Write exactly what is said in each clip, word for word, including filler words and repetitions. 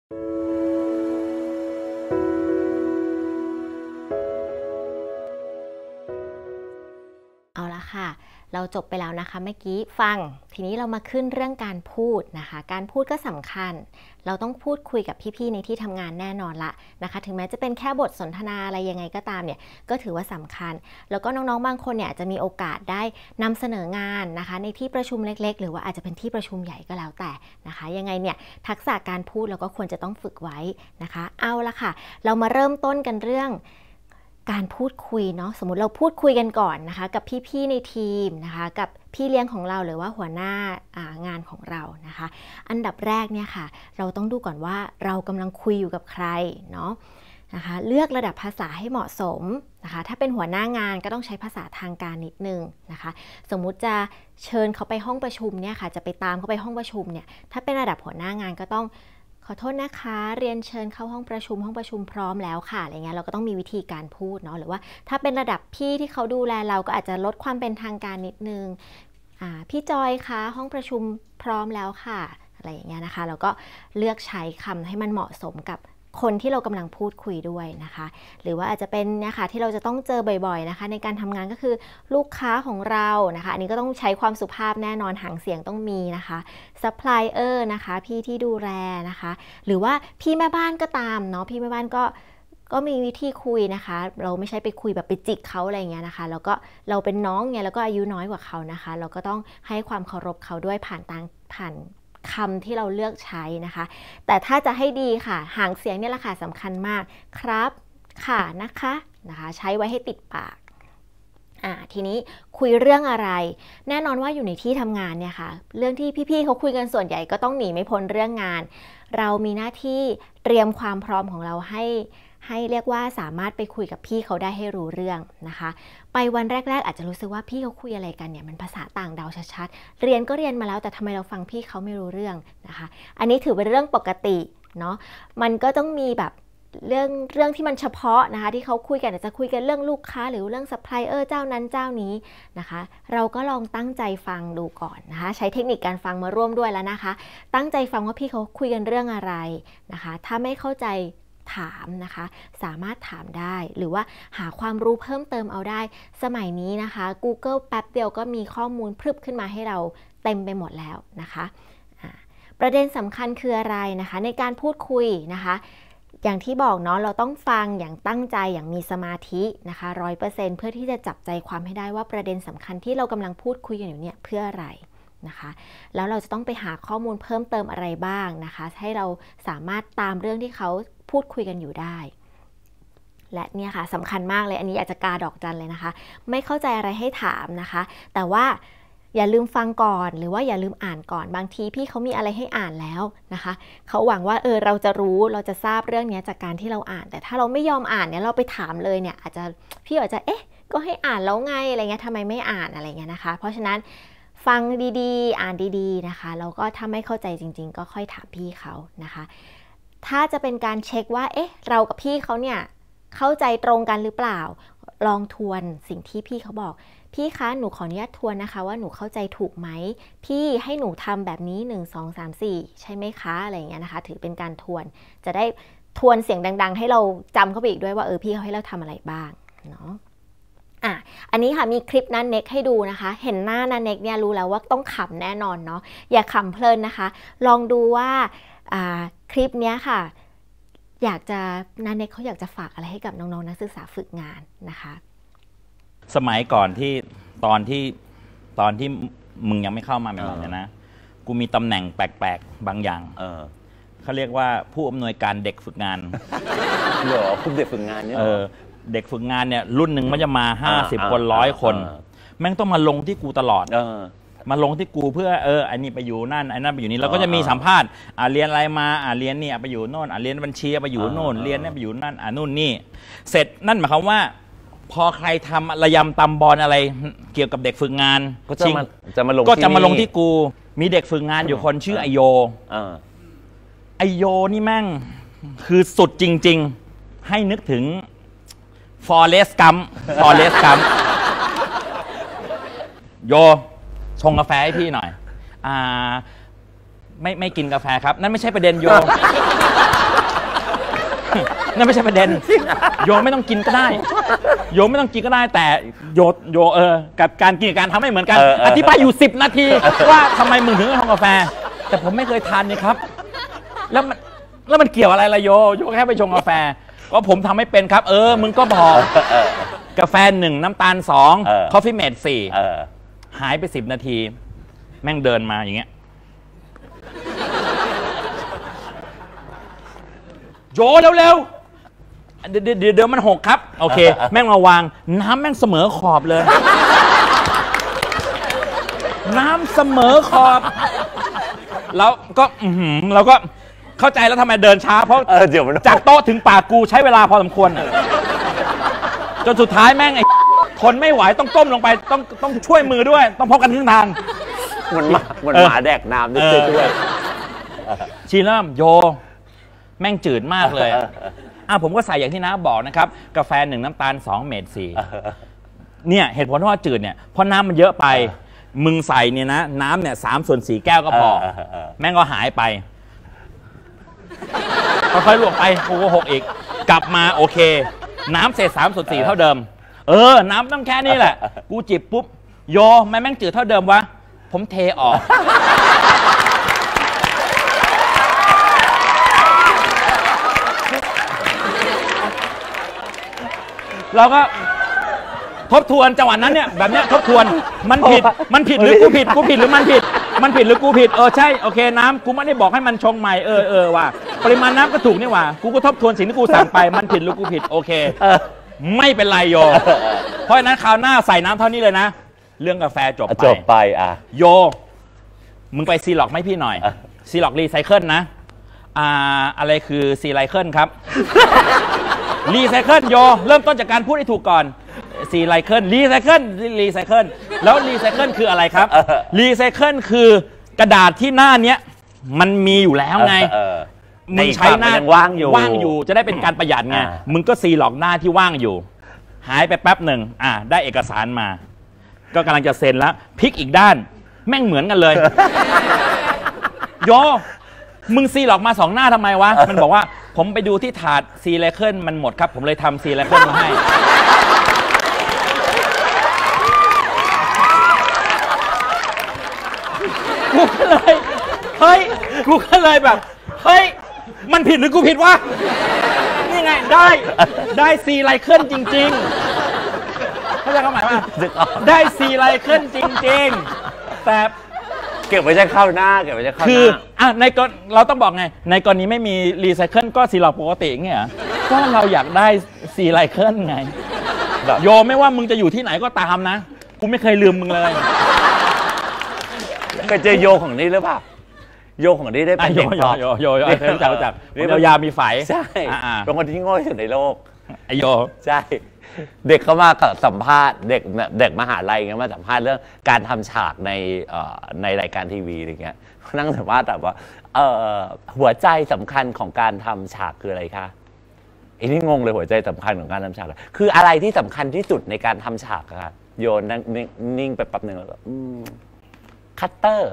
เอาละค่ะเราจบไปแล้วนะคะเมื่อกี้ฟังทีนี้เรามาขึ้นเรื่องการพูดนะคะการพูดก็สำคัญเราต้องพูดคุยกับพี่ๆในที่ทำงานแน่นอนละนะคะถึงแม้จะเป็นแค่บทสนทนาอะไรยังไงก็ตามเนี่ยก็ถือว่าสำคัญแล้วก็น้องๆบางคนเนี่ยจะมีโอกาสได้นำเสนองานนะคะในที่ประชุมเล็กๆหรือว่าอาจจะเป็นที่ประชุมใหญ่ก็แล้วแต่นะคะยังไงเนี่ยทักษะการพูดเราก็ควรจะต้องฝึกไว้นะคะเอาละค่ะเรามาเริ่มต้นกันเรื่องการพูดคุยเนาะสมมติเราพูดคุยกันก่อนนะคะกับพี่ๆในทีมนะคะกับพี่เลี้ยงของเราหรือว่าหัวหน้างานของเรานะคะอันดับแรกเนี่ยค่ะเราต้องดูก่อนว่าเรากำลังคุยอยู่กับใครเนาะนะคะเลือกระดับภาษาให้เหมาะสมนะคะถ้าเป็นหัวหน้างานก็ต้องใช้ภาษาทางการนิดนึงนะคะสมมุติจะเชิญเขาไปห้องประชุมเนี่ยค่ะจะไปตามเขาไปห้องประชุมเนี่ยถ้าเป็นระดับหัวหน้างานก็ต้องขอโทษนะคะเรียนเชิญเข้าห้องประชุมห้องประชุมพร้อมแล้วค่ะอะไรเงี้ยเราก็ต้องมีวิธีการพูดเนาะหรือว่าถ้าเป็นระดับพี่ที่เขาดูแลเราก็อาจจะลดความเป็นทางการนิดนึงอ่าพี่จอยคะห้องประชุมพร้อมแล้วค่ะอะไรอย่างเงี้ยนะคะเราก็เลือกใช้คำให้มันเหมาะสมกับคนที่เรากำลังพูดคุยด้วยนะคะหรือว่าอาจจะเป็นนะคะที่เราจะต้องเจอบ่อยๆนะคะในการทำงานก็คือลูกค้าของเรานะคะอันนี้ก็ต้องใช้ความสุภาพแน่นอนหางเสียงต้องมีนะคะซัพพลายเออร์นะคะพี่ที่ดูแลนะคะหรือว่าพี่แม่บ้านก็ตามเนาะพี่แม่บ้านก็ก็มีวิธีคุยนะคะเราไม่ใช่ไปคุยแบบไปจิกเขาอะไรเงี้ยนะคะแล้วก็เราเป็นน้องไงแล้วก็อายุน้อยกว่าเขานะคะเราก็ต้องให้ความเคารพเขาด้วยผ่านทางผ่านคำที่เราเลือกใช้นะคะแต่ถ้าจะให้ดีค่ะหางเสียงเนี่ยแหละค่ะสำคัญมากครับค่ะนะคะนะคะใช้ไว้ให้ติดปากอ่าทีนี้คุยเรื่องอะไรแน่นอนว่าอยู่ในที่ทำงานเนี่ยค่ะเรื่องที่พี่ๆเขาคุยกันส่วนใหญ่ก็ต้องหนีไม่พ้นเรื่องงานเรามีหน้าที่เตรียมความพร้อมของเราให้ให้เรียกว่าสามารถไปคุยกับพี่เขาได้ให้รู้เรื่องนะคะไปวันแรกๆอาจจะรู้สึกว่าพี่เขาคุยอะไรกันเนี่ยมันภาษาต่างดาวชัดๆเรียนก็เรียนมาแล้วแต่ทำไมเราฟังพี่เขาไม่รู้เรื่องนะคะอันนี้ถือเป็นเรื่องปกติเนาะมันก็ต้องมีแบบเรื่องเรื่องที่มันเฉพาะนะคะที่เขาคุยกันอาจจะคุยกันเรื่องลูกค้าหรือเรื่องซัพพลายเออร์เจ้านั้นเจ้านี้นะคะเราก็ลองตั้งใจฟังดูก่อนนะคะใช้เทคนิคการฟังมาร่วมด้วยแล้วนะคะตั้งใจฟังว่าพี่เขาคุยกันเรื่องอะไรนะคะถ้าไม่เข้าใจถามนะคะสามารถถามได้หรือว่าหาความรู้เพิ่มเติมเอาได้สมัยนี้นะคะ Google แป๊บเดียวก็มีข้อมูลพรึบขึ้นมาให้เราเต็มไปหมดแล้วนะคะประเด็นสำคัญคืออะไรนะคะในการพูดคุยนะคะอย่างที่บอกเนาะเราต้องฟังอย่างตั้งใจอย่างมีสมาธินะคะ ร้อยเปอร์เซ็นต์ เพื่อที่จะจับใจความให้ได้ว่าประเด็นสำคัญที่เรากำลังพูดคุยกันอยู่เนี่ยเพื่ออะไรนะคะแล้วเราจะต้องไปหาข้อมูลเพิ่มเติมอะไรบ้างนะคะให้เราสามารถตามเรื่องที่เขาพูดคุยกันอยู่ได้และเนี่ยค่ะสำคัญมากเลยอันนี้อยากจะกาดอกจันเลยนะคะไม่เข้าใจอะไรให้ถามนะคะแต่ว่าอย่าลืมฟังก่อนหรือว่าอย่าลืมอ่านก่อนบางทีพี่เขามีอะไรให้อ่านแล้วนะคะเขาหวังว่าเออเราจะรู้เราจะทราบเรื่องนี้จากการที่เราอ่านแต่ถ้าเราไม่ยอมอ่านเนี่ยเราไปถามเลยเนี่ยอาจจะพี่อาจจะเอ๊ะก็ให้อ่านแล้วไงอะไรเงี้ยทำไมไม่อ่านอะไรเงี้ยนะคะเพราะฉะนั้นฟังดีๆอ่านดีๆนะคะแล้วก็ถ้าไม่เข้าใจจริงๆก็ค่อยถามพี่เขานะคะถ้าจะเป็นการเช็คว่าเอ๊ะเรากับพี่เขาเนี่ยเข้าใจตรงกันหรือเปล่าลองทวนสิ่งที่พี่เขาบอกพี่คะหนูขออนุญาตทวนนะคะว่าหนูเข้าใจถูกไหมพี่ให้หนูทำแบบนี้หนึ่ง สอง สาม สี่ใช่ไหมคะอะไรอย่างเงี้ยนะคะถือเป็นการทวนจะได้ทวนเสียงดังๆให้เราจำเข้าไปอีกด้วยว่าเออพี่เขาให้เราทำอะไรบ้างเนาะอ่ะอันนี้ค่ะมีคลิปนันเน็กให้ดูนะคะเห็นหน้านันเน็กเนี่ยรู้แล้วว่าต้องขำแน่นอนเนาะอย่าขำเพลินนะคะลองดูว่าคลิปเนี้ยค่ะอยากจะนันเน็กเขาอยากจะฝากอะไรให้กับน้องๆนักศึกษาฝึกงานนะคะสมัยก่อนที่ตอนที่ตอนที่มึงยังไม่เข้ามาใหม่ๆนะกูมีตำแหน่งแปลกๆบางอย่างเออเขาเรียกว่าผู้อำนวยการเด็กฝึกงานเหรอผู้เด็กฝึกงานเนี่ยเออเด็กฝึกงานเนี่ยรุ่นหนึ่งมันจะมาห้าสิบคนร้อยคนแม่งต้องมาลงที่กูตลอดมาลงที่กูเพื่อเอออันนี้ไปอยู่นั่นอันนั้นไปอยู่นี่เราก็จะมีสัมภาษณ์อ่าเรียนอะไรมาอ่าเรียนนี่ไปอยู่โน่นอ่าเรียนบัญชีไปอยู่โน่นเรียนนี่ไปอยู่นั่นอ่านู่นนี่เสร็จนั่นหมายความว่าพอใครทำระยำตำบอลอะไรเกี่ยวกับเด็กฝึกงานก็จะมาจะมาลงก็จะมาลงที่กูมีเด็กฝึกงานอยู่คนชื่อไอโยไอโยนี่แม่งคือสุดจริงๆให้นึกถึงฟอเรสต์กัมฟอเรสต์กัมโยชงกาแฟให้พี่หน่อยอ่าไม่ไม่กินกาแฟครับนั่นไม่ใช่ประเด็นโยนั่นไม่ใช่ประเด็นโยไม่ต้องกินก็ได้โยไม่ต้องกินก็ได้แต่โยโยเออกับการกินกับการทำไม่เหมือนกันอธิบายอยู่สิบนาทีว่าทำไมมึงถึงต้องทำกาแฟแต่ผมไม่เคยทานนี่ครับแล้วมันแล้วมันเกี่ยวอะไรล่ะโยโยแค่ไปชงกาแฟก็ผมทำไม่เป็นครับเออมึงก็บอกกาแฟหนึ่งน้ำตาลสองคอฟฟี่เมดสี่หายไปสิบนาทีแม่งเดินมาอย่างเงี้ยโยเร็วๆเดี๋ยวเดี๋ยวเดี๋ยวมันหกครับโอเคแม่งมาวางน้ำแม่งเสมอขอบเลยน้ำเสมอขอบแล้วก็อือเราก็เข้าใจแล้วทำไมเดินช้าเพราะจากโต๊ะถึงปากกูใช้เวลาพอสมควรจนสุดท้ายแม่งไอ้ทนไม่ไหวต้องก้มลงไปต้องต้องช่วยมือด้วยต้องพบกันครึ่งทางเหมือนหมาเหมือนหมาแดกน้ำด้วยด้วยชีเริ่มโยแม่งจืดมากเลยอ่ะผมก็ใส่อย่างที่น้าบอกนะครับกาแฟหนึ่งน้ำตาลสองเมดสี่เนี่ยเหตุผลที่ว่าจืดเนี่ยเพราะน้ำมันเยอะไปมึงใส่เนี่ยนะน้ำเนี่ยสามส่วนสี่แก้วก็พอแม่งก็หายไปค่อยๆลวกไปโอ้โหหกอีกกลับมาโอเคน้ำเศษสามส่วนสี่เท่าเดิมเออน้ำต้องแค่นี้แหละกูจิบปุ๊บโยแม่แม่งจืดเท่าเดิมวะผมเทออกเราก็ทบทวนจังหวะนั้นเนี่ยแบบเนี้ยทบทวนมันผิดมันผิดหรือกูผิดกูผิดหรือมันผิดมันผิดหรือกูผิดเออใช่โอเคน้ำกูไม่ได้บอกให้มันชงใหม่เออเออว่ะปริมาณน้ำก็ถูกนี่ว่ะกูก็ทบทวนสิ่งที่กูสั่งไปมันผิดหรือกูผิดโอเคไม่เป็นไรโยเพราะฉะนั้นคราวหน้าใส่น้ำเท่านี้เลยนะเรื่องกาแฟจบไปจบไปอ่ะโยมึงไปซีล็อกไหมพี่หน่อยซีล็อกรีไซเคิลนะอ่าอะไรคือซีไลเคิลครับรีไซเคิลโยเริ่มต้นจากการพูดให้ถูกก่อนซีไลเคิลรีไซเคิลรีไซเคิลแล้วรีไซเคิลคืออะไรครับรีไซเคิลคือกระดาษที่หน้าเนี้ยมันมีอยู่แล้วไงมึงใช้หน้าว่างอยู่ว่างอยู่จะได้เป็นการประหยัดไงมึงก็ซีล็อกหน้าที่ว่างอยู่หายไปแป๊บหนึ่งอ่าได้เอกสารมาก็กำลังจะเซ็นแล้วพลิกอีกด้านแม่งเหมือนกันเลยโยมึงซีล็อกมาสองหน้าทำไมวะมันบอกว่าผมไปดูที่ถาดซีไลเคิลมันหมดครับผมเลยทำซีไลเคิลมาให้กูก็เลยเฮ้ยกูก็เลยแบบเฮ้ยมันผิดหรือกูผิดวะนี่ไงได้ได้ซีไลเคิลจริงๆเข้าใจความหมายป่ะได้ซีไลเคิลจริงๆแต่เก็บไว้จะเข้าหน้าเก็บไว้จะเข้าหน้าคืออ่ะในกรณีเราต้องบอกไงในกรณีไม่มีรีไซเคิลก็ซีล็อกปกติเงี้ยก็เราอยากได้ซีไลเคิลไงโยไม่ว่ามึงจะอยู่ที่ไหนก็ตามนะกูไม่เคยลืมมึงเลยเคยเจอโยของนี่หรือเปล่าโยของนี่ได้เป็นโยโยโยโยเคยรู้จักรู้จักยาวมีไฝใช่เป็นคนที่โง่ที่สุดในโลกไอโยใช่เด็กเขามาสัมภาษณ์เด็กเด็กมหาลัยเงี้ยมาสัมภาษณ์เรื่องการทำฉากในในรายการทีวีอะไรเงี้ยนั่งสัมภาษณ์แต่ว่าหัวใจสำคัญของการทำฉากคืออะไรคะไอ้นี่งงเลยหัวใจสำคัญของการทำฉากคืออะไรที่สำคัญที่สุดในการทำฉากคะโยนนั่งนิ่งไปแป๊บนึงแล้วก็คัตเตอร์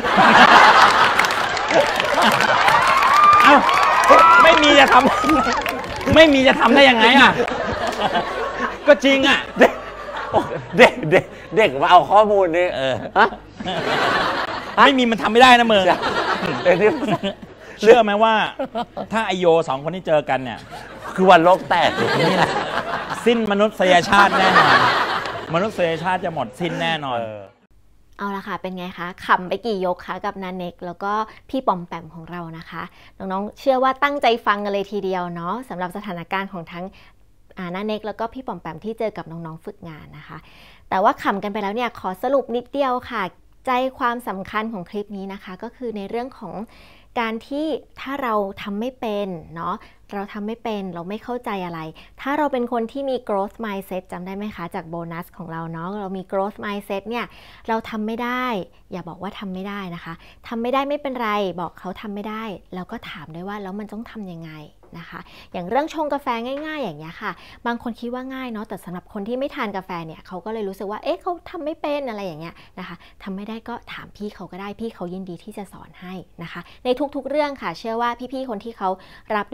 เอ้าไม่มีจะทำไม่มีจะทำได้ยังไงอ่ะก็จริงอ่ะเด็กเด็กเด็กเด็กมาเอาข้อมูลนี่เออไม่มีมันทำไม่ได้นะมึงเชื่อไหมว่าถ้าไอโยสองคนที่เจอกันเนี่ยคือวันโลกแตกนี่แหละสิ้นมนุษยชาติแน่นอนมนุษยชาติจะหมดสิ้นแน่นอนเอาละค่ะเป็นไงคะขำไปกี่ยกคะกับนาเน็กแล้วก็พี่ปอมแปมของเรานะคะน้องๆเชื่อว่าตั้งใจฟังกันเลยทีเดียวเนาะสำหรับสถานการณ์ของทั้งนาเน็กแล้วก็พี่ปอมแปมที่เจอกับน้องๆฝึกงานนะคะแต่ว่าขำกันไปแล้วเนี่ยขอสรุปนิดเดียวค่ะใจความสำคัญของคลิปนี้นะคะก็คือในเรื่องของการที่ถ้าเราทำไม่เป็นเนาะเราทำไม่เป็นเราไม่เข้าใจอะไรถ้าเราเป็นคนที่มี growth mindset จำได้ไหมคะจากโบนัสของเราเนาะเรามี growth mindset เนี่ยเราทำไม่ได้อย่าบอกว่าทำไม่ได้นะคะทำไม่ได้ไม่เป็นไรบอกเขาทำไม่ได้แล้วก็ถามด้วยว่าแล้วมันต้องทำยังไงนะคะอย่างเรื่องชงกาแฟง่ายๆอย่างเงี้ยค่ะบางคนคิดว่าง่ายเนาะแต่สำหรับคนที่ไม่ทานกาแฟเนี่ยเขาก็เลยรู้สึกว่าเอ๊ะเขาทำไม่เป็นอะไรอย่างเงี้ยนะคะทำไม่ได้ก็ถามพี่เขาก็ได้พี่เขายินดีที่จะสอนให้นะคะในทุกๆเรื่องค่ะเชื่อว่าพี่ๆคนที่เขารับดูแลน้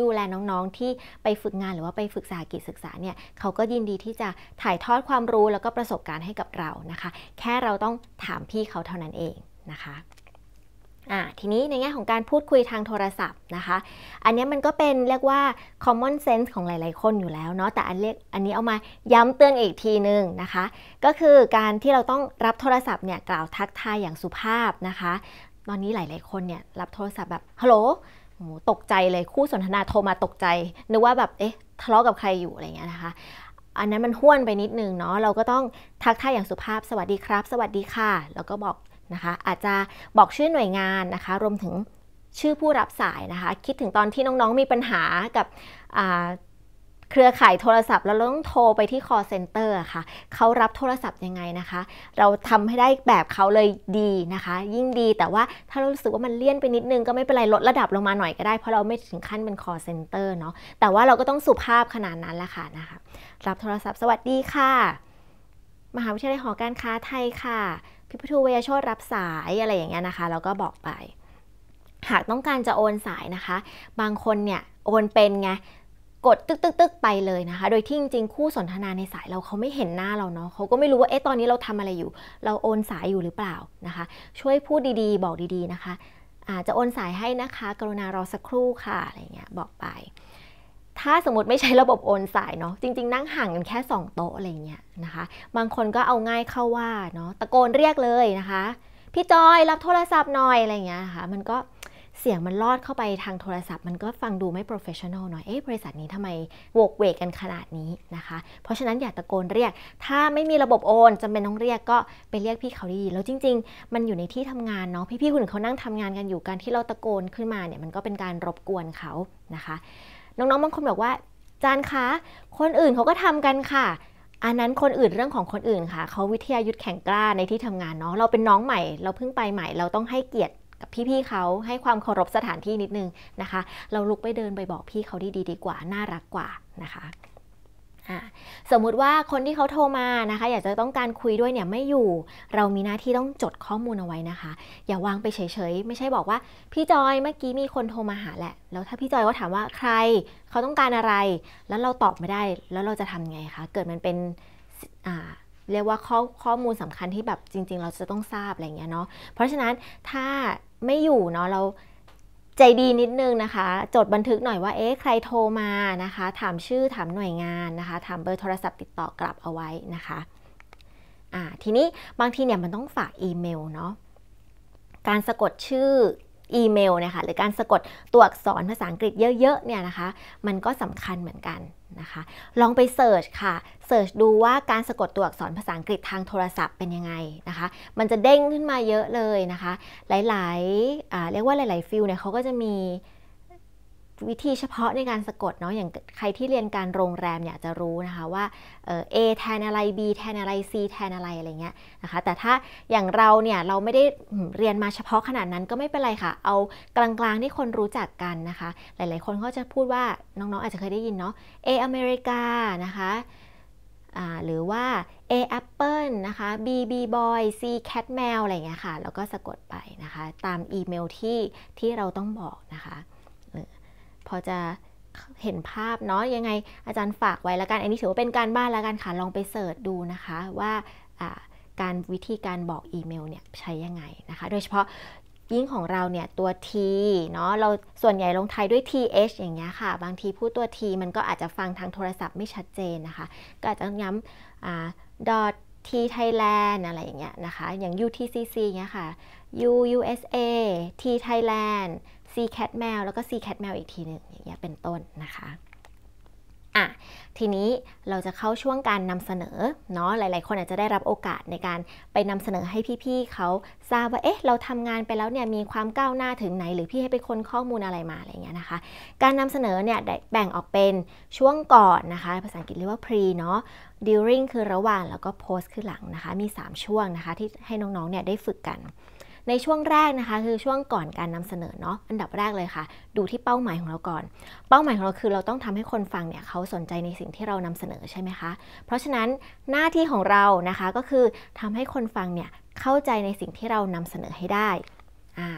น้องๆที่ไปฝึกงานหรือว่าไปฝึกสหกิจศึกษาเนี่ยเขาก็ยินดีที่จะถ่ายทอดความรู้แล้วก็ประสบการณ์ให้กับเรานะคะแค่เราต้องถามพี่เขาเท่านั้นเองนะคะอ่าทีนี้ในแง่ของการพูดคุยทางโทรศัพท์นะคะอันนี้มันก็เป็นเรียกว่า common sense ของหลายๆคนอยู่แล้วเนาะแต่อันเรียกอันนี้เอามาย้ำเตือนอีกทีนึงนะคะก็คือการที่เราต้องรับโทรศัพท์เนี่ยกล่าวทักทายอย่างสุภาพนะคะตอนนี้หลายๆคนเนี่ยรับโทรศัพท์แบบฮัลโหลโหตกใจเลยคู่สนทนาโทรมาตกใจนึกว่าแบบเอ๊ะทะเลาะกับใครอยู่อะไรเงี้ยนะคะอันนั้นมันห้วนไปนิดนึงเนาะเราก็ต้องทักทายอย่างสุภาพสวัสดีครับสวัสดีค่ะแล้วก็บอกนะคะอาจจะบอกชื่อหน่วยงานนะคะรวมถึงชื่อผู้รับสายนะคะคิดถึงตอนที่น้องๆมีปัญหากับเครือข่ายโทรศัพท์แล้วเราต้องโทรไปที่ call center ค่ะเขารับโทรศัพท์ยังไงนะคะเราทำให้ได้แบบเขาเลยดีนะคะยิ่งดีแต่ว่าถ้าเรารู้สึกว่ามันเลี่ยนไปนิดนึงก็ไม่เป็นไรลดระดับลงมาหน่อยก็ได้เพราะเราไม่ถึงขั้นเป็น call center เนาะแต่ว่าเราก็ต้องสุภาพขนาดนั้นแหละค่ะนะคะรับโทรศัพท์สวัสดีค่ะมหาวิทยาลัยหอการค้าไทยค่ะพี่ปทูเวยโชติรับสายอะไรอย่างเงี้ยนะคะเราก็บอกไปหากต้องการจะโอนสายนะคะบางคนเนี่ยโอนเป็นไงกดตึกตึกตึกไปเลยนะคะโดยที่จริงๆคู่สนทนาในสายเราเขาไม่เห็นหน้าเราเนาะเขาก็ไม่รู้ว่าเอ๊ะตอนนี้เราทำอะไรอยู่เราโอนสายอยู่หรือเปล่านะคะช่วยพูดดีๆบอกดีๆนะคะอาจจะโอนสายให้นะคะกรุณารอสักครู่ค่ะอะไรเงี้ยบอกไปถ้าสมมติไม่ใช้ระบบโอนสายเนาะจริงๆนั่งห่างกันแค่สองโต๊ะอะไรเงี้ยนะคะบางคนก็เอาง่ายเข้าว่าเนาะตะโกนเรียกเลยนะคะพี่จอยรับโทรศัพท์หน่อยอะไรเงี้ยนะคะมันก็เสียงมันลอดเข้าไปทางโทรศัพท์มันก็ฟังดูไม่โปรเฟชชั่นอลหน่อยเอ๊ะบริษัทนี้ทำไมโวกเวกกันขนาดนี้นะคะเพราะฉะนั้นอย่าตะโกนเรียกถ้าไม่มีระบบโอนจำเป็นต้องเรียกก็ไปเรียกพี่เขาดีแล้วจริงๆมันอยู่ในที่ทำงานเนาะพี่ๆคนอื่นเขานั่งทำงานกันอยู่การที่เราตะโกนขึ้นมาเนี่ยมันก็เป็นการรบกวนเขานะคะน้องๆบางคนบอกว่าจานคะคนอื่นเขาก็ทำกันค่ะอันนั้นคนอื่นเรื่องของคนอื่นค่ะเขาวิทยายุทธแข่งกล้าในที่ทำงานเนาะเราเป็นน้องใหม่เราเพิ่งไปใหม่เราต้องให้เกียรติกับพี่ๆเขาให้ความเคารพสถานที่นิดนึงนะคะเราลุกไปเดินไปบอกพี่เขาดีๆดีกว่าน่ารักกว่านะคะสมมุติว่าคนที่เขาโทรมานะคะอยากจะต้องการคุยด้วยเนี่ยไม่อยู่เรามีหน้าที่ต้องจดข้อมูลเอาไว้นะคะอย่าวางไปเฉยๆไม่ใช่บอกว่าพี่จอยเมื่อกี้มีคนโทรมาหาแหละแล้วถ้าพี่จอยก็ถามว่าใครเขาต้องการอะไรแล้วเราตอบไม่ได้แล้วเราจะทำไงคะเกิดมันเป็นอ่าเรียกว่าข้อข้อมูลสำคัญที่แบบจริงๆเราจะต้องทราบอะไรเงี้ยเนาะเพราะฉะนั้นถ้าไม่อยู่เนาะเราใจดีนิดนึงนะคะจดบันทึกหน่อยว่าเอ๊ะใครโทรมานะคะถามชื่อถามหน่วยงานนะคะถามเบอร์โทรศัพท์ติดต่อกลับเอาไว้นะคะอ่าทีนี้บางทีเนี่ยมันต้องฝากอีเมลเนาะการสะกดชื่ออีเมลนะคะหรือการสะกดตัวอักษรภาษาอังกฤษเยอะๆเนี่ยนะคะมันก็สำคัญเหมือนกันนะคะลองไปเสิร์ชค่ะเสิร์ชดูว่าการสะกดตัวอักษรภาษาอังกฤษทางโทรศัพท์เป็นยังไงนะคะมันจะเด้งขึ้นมาเยอะเลยนะคะหลายๆอ่าเรียกว่าหลายๆฟิลเนี่ยเขาก็จะมีวิธีเฉพาะในการสะกดเนาะอย่างใครที่เรียนการโรงแรมเนี่ยจะรู้นะคะว่าเออ A แทนอะไร B แทนอะไร C แทนอะไรอะไรเงี้ยนะคะแต่ถ้าอย่างเราเนี่ยเราไม่ได้เรียนมาเฉพาะขนาดนั้นก็ไม่เป็นไรค่ะเอากลางๆที่คนรู้จักกันนะคะหลายๆคนเขาจะพูดว่าน้องๆอาจจะเคยได้ยินเนาะ A อเมริกานะคะหรือว่า A Apple นะคะ B B Boy C Cat แมวอะไรเงี้ยค่ะแล้วก็สะกดไปนะคะตามอีเมลที่ที่เราต้องบอกนะคะพอจะเห็นภาพเนาะยังไงอาจารย์ฝากไว้แล้วกันอันนี้ถือว่าเป็นการบ้านแล้วกันค่ะลองไปเสิร์ชดูนะคะว่าการวิธีการบอกอีเมลเนี่ยใช้ยังไงนะคะโดยเฉพาะยิ่งของเราเนี่ยตัว T เนาะเราส่วนใหญ่ลงท้ายด้วย ที เอช อย่างเงี้ยค่ะบางทีพูดตัว T มันก็อาจจะฟังทางโทรศัพท์ไม่ชัดเจนนะคะก็อาจจะย้ำ dot T Thailand อะไรอย่างเงี้ยนะคะอย่าง ยู ที ซี ซี เงี้ยค่ะ U ยู เอส เอ T Thailand C Cat แมวแล้วก็ C Cat แมวอีกทีหนึ่งอย่างเงี้ยเป็นต้นนะคะอ่ะทีนี้เราจะเข้าช่วงการนำเสนอเนาะหลายๆคนอาจจะได้รับโอกาสในการไปนำเสนอให้พี่ๆเขาทราบว่าเอ๊ะเราทำงานไปแล้วเนี่ยมีความก้าวหน้าถึงไหนหรือพี่ให้ไปค้นข้อมูลอะไรมาอะไรเงี้ยนะคะการนำเสนอเนี่ยแบ่งออกเป็นช่วงก่อนนะคะภาษาอังกฤษเรียกว่า pre เนาะ during คือระหว่างแล้วก็ post คือหลังนะคะมีสามช่วงนะคะที่ให้น้องๆเนี่ยได้ฝึกกันในช่วงแรกนะคะคือช่วงก่อนการนำเสนอเนาะอันดับแรกเลยค่ะดูที่เป้าหมายของเราก่อนเป้าหมายของเราคือเราต้องทำให้คนฟังเนี่ยเขาสนใจในสิ่งที่เรานำเสนอใช่ไหมคะเพราะฉะนั้นหน้าที่ของเรานะคะก็คือทำให้คนฟังเนี่ยเข้าใจในสิ่งที่เรานำเสนอให้ได้อ่า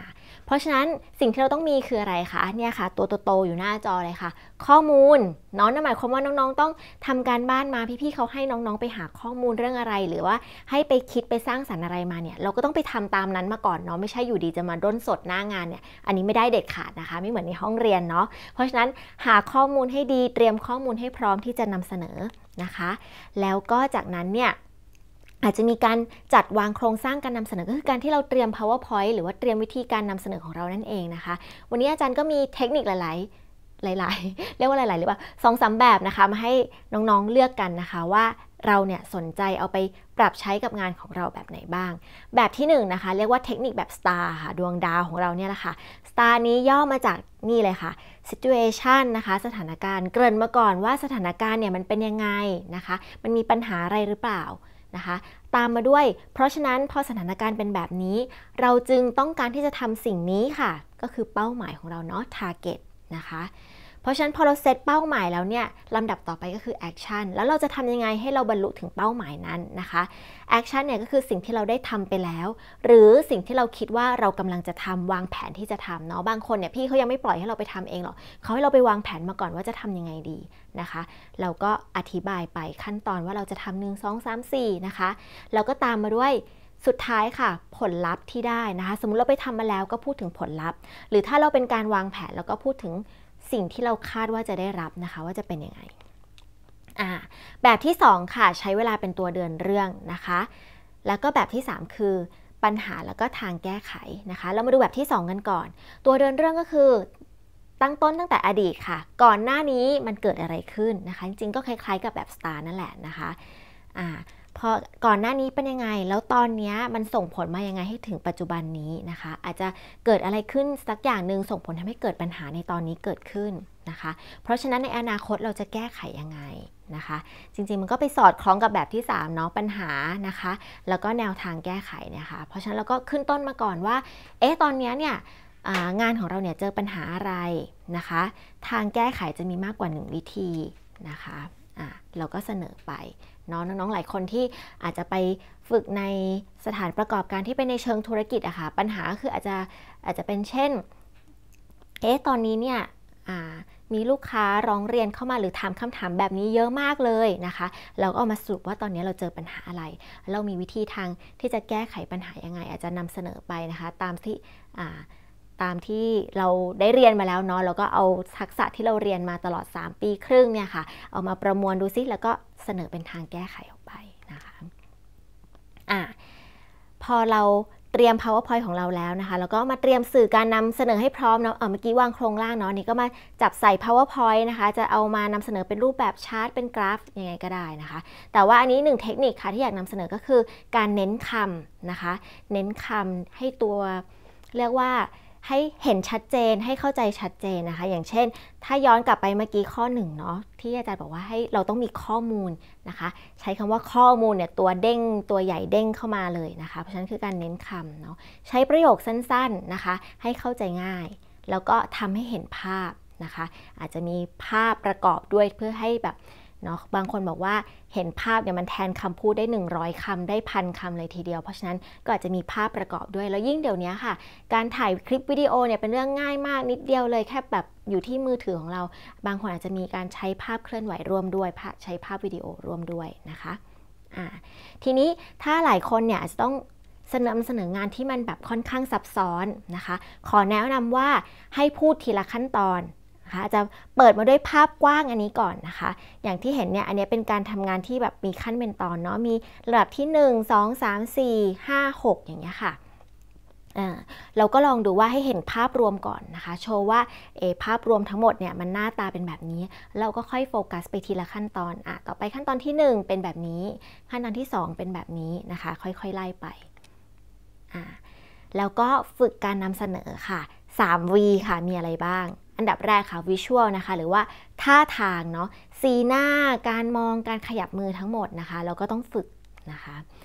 เพราะฉะนั้นสิ่งที่เราต้องมีคืออะไรคะเนี่ยค่ะตัวโตๆอยู่หน้าจอเลยค่ะข้อมูลเนาะนั่นหมายความว่าน้องๆต้องทำการบ้านมาพี่ๆเขาให้น้องๆไปหาข้อมูลเรื่องอะไรหรือว่าให้ไปคิดไปสร้างสรรค์อะไรมาเนี่ยเราก็ต้องไปทำตามนั้นมาก่อนเนาะไม่ใช่อยู่ดีจะมาด้นสดหน้างานเนี่ยอันนี้ไม่ได้เด็ดขาดนะคะไม่เหมือนในห้องเรียนเนาะเพราะฉะนั้นหาข้อมูลให้ดีเตรียมข้อมูลให้พร้อมที่จะนำเสนอนะคะแล้วก็จากนั้นเนี่ยอาจจะมีการจัดวางโครงสร้างการนำเสนอก็คือการที่เราเตรียม powerpoint หรือว่าเตรียมวิธีการนำเสนอของเรานั่นเองนะคะวันนี้อาจารย์ก็มีเทคนิคหลายๆหลายๆเรียกว่าหลายๆหรือเปล่าสองสามแบบนะคะมาให้น้องๆเลือกกันนะคะว่าเราเนี่ยสนใจเอาไปปรับใช้กับงานของเราแบบไหนบ้างแบบที่หนึ่งนะคะเรียกว่าเทคนิคแบบ star ค่ะดวงดาวของเราเนี่ยแหละค่ะ star นี้ย่อมาจากนี่เลยค่ะ situation นะคะสถานการณ์เกริ่นมาก่อนว่าสถานการณ์เนี่ยมันเป็นยังไงนะคะมันมีปัญหาอะไรหรือเปล่านะคะตามมาด้วยเพราะฉะนั้นพอสถานการณ์เป็นแบบนี้เราจึงต้องการที่จะทำสิ่งนี้ค่ะก็คือเป้าหมายของเราเนาะ target นะคะเพราะฉะนั้นพอเราเซตเป้าหมายแล้วเนี่ยลำดับต่อไปก็คือ action แล้วเราจะทำยังไงให้เราบรรลุถึงเป้าหมายนั้นนะคะ action เนี่ยก็คือสิ่งที่เราได้ทำไปแล้วหรือสิ่งที่เราคิดว่าเรากำลังจะทำวางแผนที่จะทำเนาะบางคนเนี่ยพี่เขายังไม่ปล่อยให้เราไปทำเองหรอกเขาให้เราไปวางแผนมาก่อนว่าจะทำยังไงดีนะคะเราก็อธิบายไปขั้นตอนว่าเราจะทำหนึ่ง สอง สาม สี่นะคะแล้วก็ตามมาด้วยสุดท้ายค่ะผลลัพธ์ที่ได้นะคะสมมุติเราไปทำมาแล้วก็พูดถึงผลลัพธ์หรือถ้าเราเป็นการวางแผนแล้วก็พูดถึงสิ่งที่เราคาดว่าจะได้รับนะคะว่าจะเป็นยังไงอ่าแบบที่สองค่ะใช้เวลาเป็นตัวเดินเรื่องนะคะแล้วก็แบบที่สามคือปัญหาแล้วก็ทางแก้ไขนะคะเรามาดูแบบที่สองกันก่อนตัวเดินเรื่องก็คือตั้งต้นตั้งแต่อดีตค่ะก่อนหน้านี้มันเกิดอะไรขึ้นนะคะจริงๆก็คล้ายๆกับแบบ star นั่นแหละนะคะอ่าพอก่อนหน้านี้เป็นยังไงแล้วตอนนี้มันส่งผลมายังไงให้ถึงปัจจุบันนี้นะคะอาจจะเกิดอะไรขึ้นสักอย่างหนึ่งส่งผลทำให้เกิดปัญหาในตอนนี้เกิดขึ้นนะคะเพราะฉะนั้นในอนาคตเราจะแก้ไขยังไงนะคะจริงๆมันก็ไปสอดคล้องกับแบบที่สามเนาะปัญหานะคะแล้วก็แนวทางแก้ไขนะคะเพราะฉะนั้นเราก็ขึ้นต้นมาก่อนว่าเอ๊ะตอนนี้เนี่ยงานของเราเนี่ยเจอปัญหาอะไรนะคะทางแก้ไขจะมีมากกว่าหนึ่งวิธีนะคะอ่ะเราก็เสนอไปน้องๆหลายคนที่อาจจะไปฝึกในสถานประกอบการที่เป็นในเชิงธุรกิจอะค่ะปัญหาคืออาจจะอาจจะเป็นเช่นเอ๊ะตอนนี้เนี่ยมีลูกค้าร้องเรียนเข้ามาหรือถามคำถามแบบนี้เยอะมากเลยนะคะเราก็เอามาสรุปว่าตอนนี้เราเจอปัญหาอะไรเรามีวิธีทางที่จะแก้ไขปัญหายังไงอาจจะนำเสนอไปนะคะตามที่ตามที่เราได้เรียนมาแล้วเนาะแล้วก็เอาทักษะที่เราเรียนมาตลอดสามปีครึ่งเนี่ยค่ะเอามาประมวลดูซิแล้วก็เสนอเป็นทางแก้ไขออกไปนะคะอ่ะพอเราเตรียม powerpoint ของเราแล้วนะคะแล้วก็มาเตรียมสื่อการนำเสนอให้พร้อมเนาะเมื่อกี้วางโครงร่างเนาะนี่ก็มาจับใส่ powerpoint นะคะจะเอามานำเสนอเป็นรูปแบบชาร์ตเป็นกราฟยังไงก็ได้นะคะแต่ว่าอันนี้หนึ่งเทคนิคค่ะที่อยากนำเสนอก็คือการเน้นคำนะคะเน้นคำให้ตัวเรียกว่าให้เห็นชัดเจนให้เข้าใจชัดเจนนะคะอย่างเช่นถ้าย้อนกลับไปเมื่อกี้ข้อหนึ่งเนาะที่อาจารย์บอกว่าให้เราต้องมีข้อมูลนะคะใช้คำว่าข้อมูลเนี่ยตัวเด้งตัวใหญ่เด้งเข้ามาเลยนะคะเพราะฉะนั้นคือการเน้นคำเนาะใช้ประโยคสั้นๆนะคะให้เข้าใจง่ายแล้วก็ทำให้เห็นภาพนะคะอาจจะมีภาพประกอบด้วยเพื่อให้แบบเนาะบางคนบอกว่าเห็นภาพเนี่ยมันแทนคำพูดได้หนึ่งร้อยคำได้พันคำเลยทีเดียวเพราะฉะนั้นก็อาจจะมีภาพประกอบด้วยแล้วยิ่งเดี๋ยวนี้ค่ะการถ่ายคลิปวิดีโอเนี่ยเป็นเรื่องง่ายมากนิดเดียวเลยแค่แบบอยู่ที่มือถือของเราบางคนอาจจะมีการใช้ภาพเคลื่อนไหวร่วมด้วยใช้ภาพวิดีโอร่วมด้วยนะคะอ่าทีนี้ถ้าหลายคนเนี่ยอาจจะต้องเสนอเสนองานที่มันแบบค่อนข้างซับซ้อนนะคะขอแนะนำว่าให้พูดทีละขั้นตอนจะเปิดมาด้วยภาพกว้างอันนี้ก่อนนะคะอย่างที่เห็นเนี่ยอันนี้เป็นการทำงานที่แบบมีขั้นเป็นตอนเนาะมีระดับที่หนึ่ง สอง สาม สี่ ห้า หกอย่างเงี้ยค่ะเราก็ลองดูว่าให้เห็นภาพรวมก่อนนะคะโชว์ว่าเอภาพรวมทั้งหมดเนี่ยมันหน้าตาเป็นแบบนี้เราก็ค่อยโฟกัสไปทีละขั้นตอนอ่ะต่อไปขั้นตอนที่หนึ่งเป็นแบบนี้ขั้นตอนที่สองเป็นแบบนี้นะคะค่อยๆไล่ไปอ่ะแล้วก็ฝึกการนำเสนอค่ะ สาม วี ค่ะมีอะไรบ้างอันดับแรกค่ะ Visual นะคะหรือว่าท่าทางเนาะสีหน้าการมองการขยับมือทั้งหมดนะคะเราก็ต้องฝึกนะคะ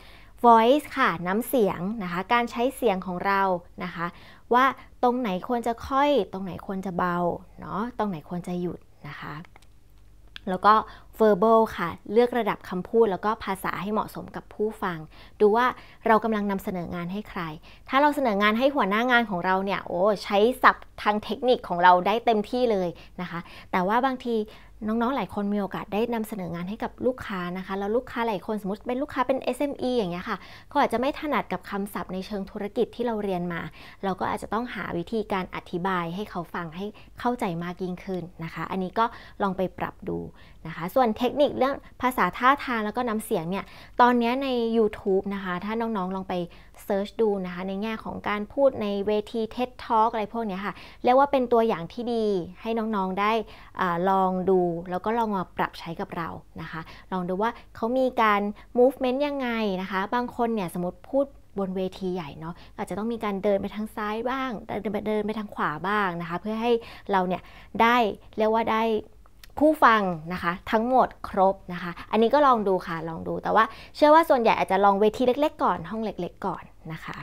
Voice ค่ะน้ำเสียงนะคะการใช้เสียงของเรานะคะว่าตรงไหนควรจะค่อยตรงไหนควรจะเบาเนาะตรงไหนควรจะหยุดนะคะแล้วก็ verbal ค่ะเลือกระดับคำพูดแล้วก็ภาษาให้เหมาะสมกับผู้ฟังดูว่าเรากำลังนำเสนองานให้ใครถ้าเราเสนองานให้หัวหน้างานของเราเนี่ยโอ้ใช้ศัพท์ทางเทคนิคของเราได้เต็มที่เลยนะคะแต่ว่าบางทีน้องๆหลายคนมีโอกาสได้นำเสนองานให้กับลูกค้านะคะแล้วลูกค้าหลายคนสมมติเป็นลูกค้าเป็น เอส เอ็ม อี อย่างเงี้ยค่ะก็อาจจะไม่ถนัดกับคำศัพท์ในเชิงธุรกิจที่เราเรียนมาเราก็อาจจะต้องหาวิธีการอธิบายให้เขาฟังให้เข้าใจมากยิ่งขึ้นนะคะอันนี้ก็ลองไปปรับดูนะคะส่วนเทคนิคเรื่องภาษาท่าทางแล้วก็น้ำเสียงเนี่ยตอนนี้ใน YouTube นะคะถ้าน้องๆลองไปเซิร์ชดูนะคะในแง่ของการพูดในเวที เท็ด Talk อะไรพวกนี้ค่ะเรียกว่าเป็นตัวอย่างที่ดีให้น้องๆได้อาลองดูแล้วก็ลองมาปรับใช้กับเรานะคะลองดูว่าเขามีการ movement ยังไงนะคะบางคนเนี่ยสมมติพูดบนเวทีใหญ่เนาะอาจจะต้องมีการเดินไปทางซ้ายบ้างเดินไปเดินไปทางขวาบ้างนะคะเพื่อให้เราเนี่ยได้เรียกว่าได้ผู้ฟังนะคะทั้งหมดครบนะคะอันนี้ก็ลองดูค่ะลองดูแต่ว่าเชื่อว่าส่วนใหญ่อาจจะลองเวทีเล็กๆก่อนห้องเล็กๆก่อนนะคะ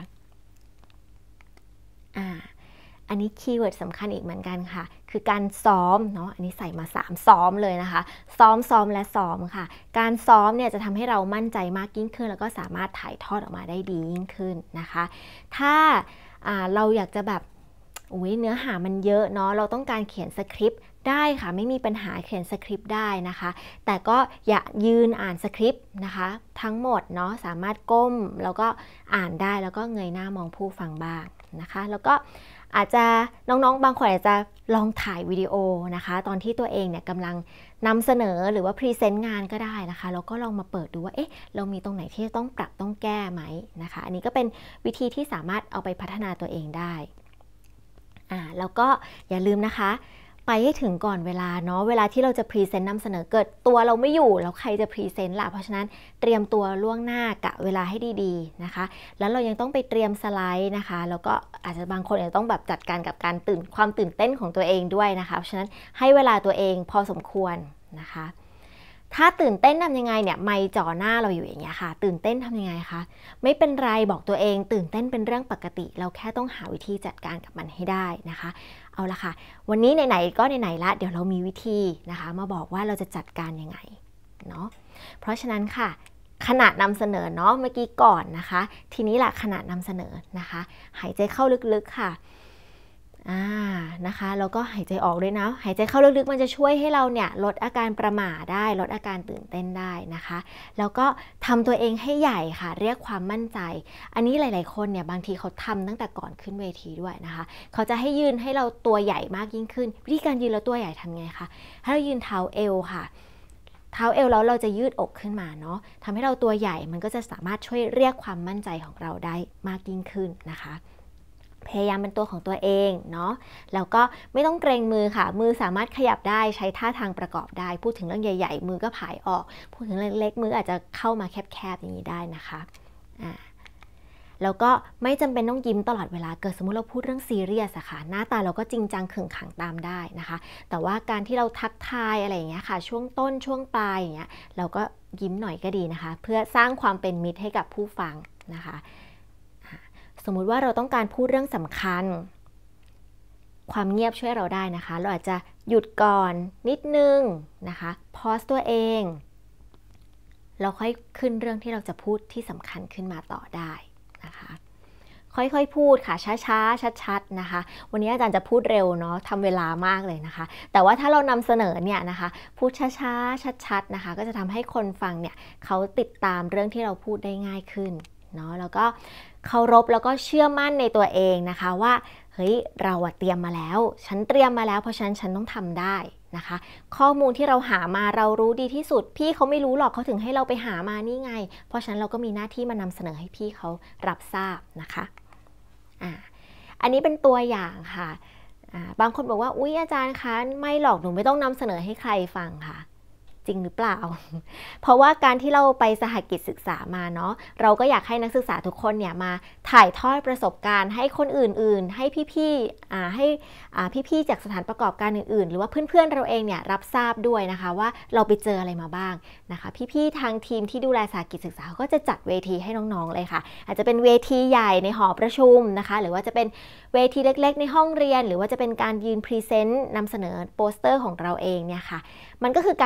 อ่าอันนี้คีย์เวิร์ดสำคัญอีกเหมือนกันค่ะคือการซ้อมเนาะอันนี้ใส่มาสามซ้อมเลยนะคะซ้อมซ้อมและซ้อมค่ะการซ้อมเนี่ยจะทำให้เรามั่นใจมากยิ่งขึ้นแล้วก็สามารถถ่ายทอดออกมาได้ดียิ่งขึ้นนะคะถ้าเราอยากจะแบบอุ้ยเนื้อหามันเยอะเนาะเราต้องการเขียนสคริปต์ได้ค่ะไม่มีปัญหาเขียนสคริปต์ได้นะคะแต่ก็อย่ายืนอ่านสคริปต์นะคะทั้งหมดเนาะสามารถก้มแล้วก็อ่านได้แล้วก็เงยหน้ามองผู้ฟังบ้างนะคะแล้วก็อาจจะน้องๆบางคนอาจจะลองถ่ายวิดีโอนะคะตอนที่ตัวเองเนี่ยกำลังนำเสนอหรือว่าพรีเซนต์งานก็ได้นะคะแล้วก็ลองมาเปิดดูว่าเอ๊ะเรามีตรงไหนที่ต้องปรับต้องแก้ไหมนะคะอันนี้ก็เป็นวิธีที่สามารถเอาไปพัฒนาตัวเองได้อ่าแล้วก็อย่าลืมนะคะไปให้ถึงก่อนเวลาเนาะเวลาที่เราจะพรีเซนต์นำเสนอเกิดตัวเราไม่อยู่แล้วใครจะพรีเซนต์ล่ะเพราะฉะนั้นเตรียมตัวล่วงหน้ากะเวลาให้ดีๆนะคะแล้วเรายังต้องไปเตรียมสไลด์นะคะแล้วก็อาจจะบางคนอาจจะต้องแบบจัดการกับการตื่นความตื่นเต้นของตัวเองด้วยนะคะเพราะฉะนั้นให้เวลาตัวเองพอสมควรนะคะถ้าตื่นเต้นทำยังไงเนี่ยไมค์จ่อหน้าเราอยู่อย่างเงี้ยค่ะตื่นเต้นทำยังไงคะไม่เป็นไรบอกตัวเองตื่นเต้นเป็นเรื่องปกติเราแค่ต้องหาวิธีจัดการกับมันให้ได้นะคะเอาละค่ะวันนี้ไหนๆก็ไหนๆละเดี๋ยวเรามีวิธีนะคะมาบอกว่าเราจะจัดการยังไงเนาะเพราะฉะนั้นค่ะขณะนำเสนอเนาะเมื่อกี้ก่อนนะคะทีนี้แหละขณะนำเสนอนะคะหายใจเข้าลึกๆค่ะอ่านะคะแล้วก็หายใจออกด้วยนะหายใจเข้าลึกๆมันจะช่วยให้เราเนี่ยลดอาการประหม่าได้ลดอาการตื่นเต้นได้นะคะแล้วก็ทำตัวเองให้ใหญ่ค่ะเรียกความมั่นใจอันนี้หลายๆคนเนี่ยบางทีเขาทำตั้งแต่ก่อนขึ้นเวทีด้วยนะคะเขาจะให้ยืนให้เราตัวใหญ่มากยิ่งขึ้นวิธีการยืนแล้วตัวใหญ่ทำไงคะให้เรายืนเท้าเอวค่ะเท้าเอวแล้วเราจะยืดอกขึ้นมาเนาะทำให้เราตัวใหญ่มันก็จะสามารถช่วยเรียกความมั่นใจของเราได้มากยิ่งขึ้นนะคะพยายามเป็นตัวของตัวเองเนาะแล้วก็ไม่ต้องเกรงมือค่ะมือสามารถขยับได้ใช้ท่าทางประกอบได้พูดถึงเรื่องใหญ่ๆมือก็ผายออกพูดถึงเรื่องเล็กมืออาจจะเข้ามาแคบๆอย่างนี้ได้นะคะอ่าแล้วก็ไม่จำเป็นต้องยิ้มตลอดเวลาเกิดสมมติเราพูดเรื่องซีเรียสอะค่ะหน้าตาเราก็จริงจังขึงขังตามได้นะคะแต่ว่าการที่เราทักทายอะไรอย่างเงี้ยค่ะช่วงต้นช่วงปลายอย่างเงี้ยเราก็ยิ้มหน่อยก็ดีนะคะเพื่อสร้างความเป็นมิตรให้กับผู้ฟังนะคะสมมุติว่าเราต้องการพูดเรื่องสำคัญความเงียบช่วยเราได้นะคะเราอาจจะหยุดก่อนนิดนึงนะคะพอสตัวเองเราค่อยขึ้นเรื่องที่เราจะพูดที่สำคัญขึ้นมาต่อได้นะคะค่อยๆพูดค่ะช้าๆชัดๆนะคะวันนี้อาจารย์จะพูดเร็วเนาะทำเวลามากเลยนะคะแต่ว่าถ้าเรานำเสนอเนี่ยนะคะพูดช้าๆชัดๆนะคะก็จะทำให้คนฟังเนี่ยเขาติดตามเรื่องที่เราพูดได้ง่ายขึ้นเนาะแล้วก็เคารพแล้วก็เชื่อมั่นในตัวเองนะคะว่าเฮ้ยเราอะเตรียมมาแล้วฉันเตรียมมาแล้วเพราะฉะนั้นฉันต้องทำได้นะคะข้อมูลที่เราหามาเรารู้ดีที่สุดพี่เขาไม่รู้หรอกเขาถึงให้เราไปหามานี่ไงเพราะฉะนั้นเราก็มีหน้าที่มานำเสนอให้พี่เขารับทราบนะคะอ่าอันนี้เป็นตัวอย่างค่ะอ่าบางคนบอกว่าอุ๊ยอาจารย์คะไม่หรอกหนูไม่ต้องนำเสนอให้ใครฟังค่ะจริงหรือเปล่า เพราะว่าการที่เราไปสหกิจศึกษามาเนาะเราก็อยากให้นักศึกษาทุกคนเนี่ยมาถ่ายทอดประสบการณ์ให้คนอื่นๆให้พี่ๆอ่าให้อ่าพี่ๆจากสถานประกอบการอื่นๆหรือว่าเพื่อนๆเราเองเนี่ยรับทราบด้วยนะคะว่าเราไปเจออะไรมาบ้างนะคะพี่ๆทางทีมที่ดูแลสหกิจศึกษาก็จะจัดเวทีให้น้องๆเลยค่ะอาจจะเป็นเวทีใหญ่ในหอประชุมนะคะหรือว่าจะเป็นเวทีเล็กๆในห้องเรียนหรือว่าจะเป็นการยืนพรีเซนต์นำเสนอโปสเตอร์ของเราเองเนี่ยค่ะมันก็คือการพูด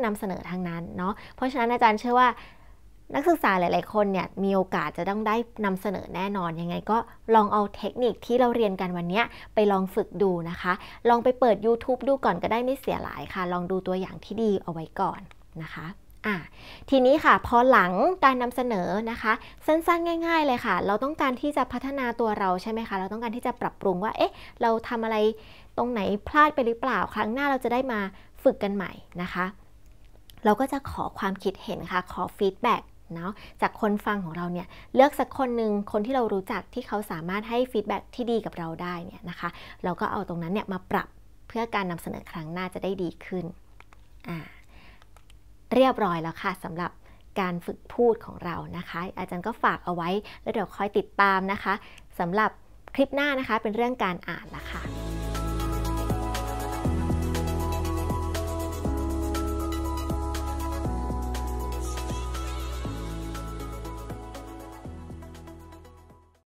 นำเสนอทั้งนั้นเนาะเพราะฉะนั้นอาจารย์เชื่อว่านักศึกษาหลายๆคนเนี่ยมีโอกาสจะต้องได้นำเสนอแน่นอนยังไงก็ลองเอาเทคนิคที่เราเรียนกันวันนี้ไปลองฝึกดูนะคะลองไปเปิด YouTube ดูก่อนก็ได้ไม่เสียหลายค่ะลองดูตัวอย่างที่ดีเอาไว้ก่อนนะคะอ่ะทีนี้ค่ะพอหลังการนำเสนอนะคะสั้นๆง่ายๆเลยค่ะเราต้องการที่จะพัฒนาตัวเราใช่ไหมคะเราต้องการที่จะปรับปรุงว่าเอ๊ะเราทำอะไรตรงไหนพลาดไปหรือเปล่าครั้งหน้าเราจะได้มาฝึกกันใหม่นะคะเราก็จะขอความคิดเห็นค่ะขอฟีดแบ็กเนาะจากคนฟังของเราเนี่ยเลือกสักคนหนึ่งคนที่เรารู้จักที่เขาสามารถให้ฟีดแบ็กที่ดีกับเราได้เนี่ยนะคะเราก็เอาตรงนั้นเนี่ยมาปรับเพื่อการนำเสนอครั้งหน้าจะได้ดีขึ้นอ่าเรียบร้อยแล้วค่ะสำหรับการฝึกพูดของเรานะคะอาจารย์ก็ฝากเอาไว้แล้วเดี๋ยวคอยติดตามนะคะสำหรับคลิปหน้านะคะเป็นเรื่องการอ่านละค่ะ